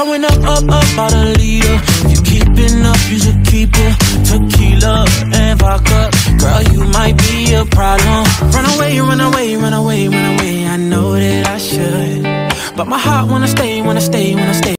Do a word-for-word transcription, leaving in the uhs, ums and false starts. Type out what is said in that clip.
Going up, up, up, out a leader. If you keeping up, you should keep it. Tequila and vodka, girl, you might be a problem. Run away, run away, run away, run away. I know that I should, but my heart wanna stay